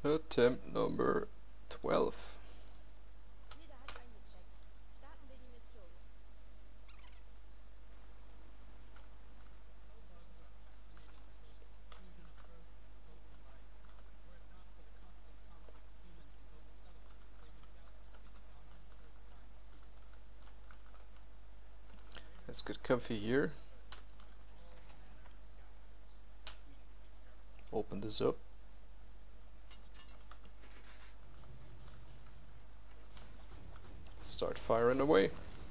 Attempt number 12. Jeder hat eingecheckt. Starten wir die Mission. Hell bugs are a fascinating result of the fusion of Earth and resulting life. Were it not for the constant conflict of humans and global settlements, they would doubtless be the dominant Earth-kind species. Let's get comfy here. All manner of scavengers. We need to be careful. Open this up. Start firing away.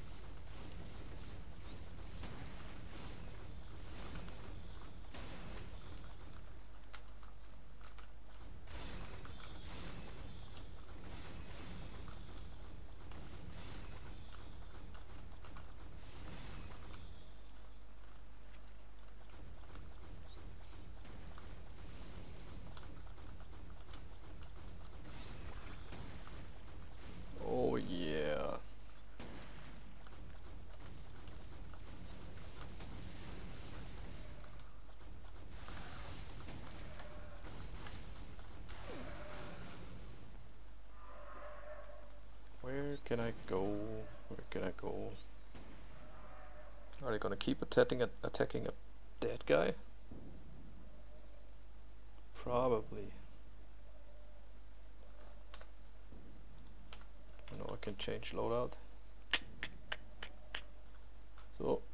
Oh yeah. Where can I go? Where can I go? Are they gonna keep attacking a dead guy? Probably. I know I can change loadout. So